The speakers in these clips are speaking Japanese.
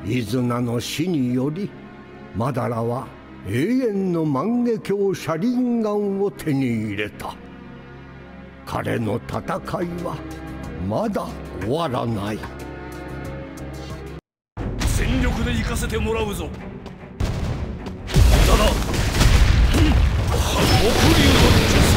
イズナの死によりマダラは永遠の万華鏡車輪眼を手に入れた。彼の戦いはまだ終わらない。 全力で行かせてもらうぞ。だな、木竜の術。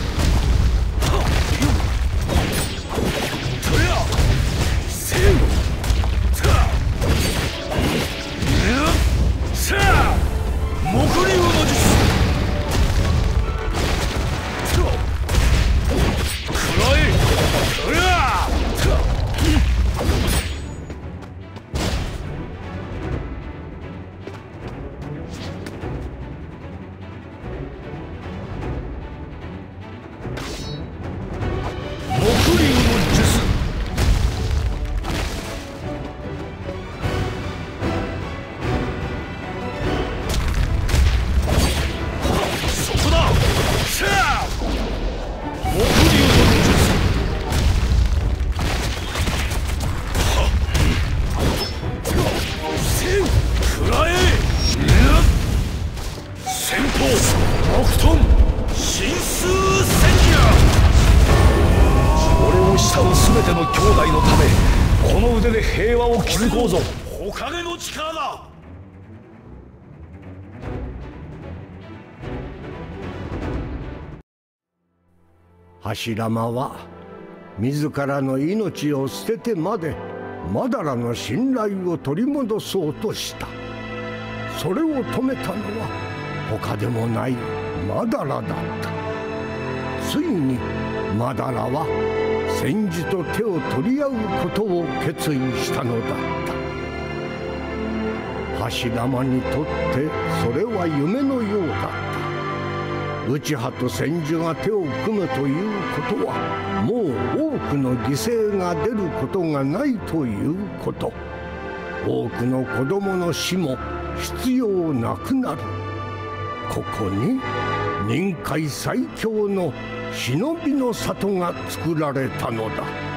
柱間は自らの命を捨ててまでマダラの信頼を取り戻そうとした。それを止めたのは他でもないマダラだった。ついにマダラは戦時と手を取り合うことを決意したのだった。柱間にとってそれは夢のようだった。内派と千手が手を組むということはもう多くの犠牲が出ることがないということ。多くの子供の死も必要なくなる。ここに人界最強の忍びの里が作られたのだ。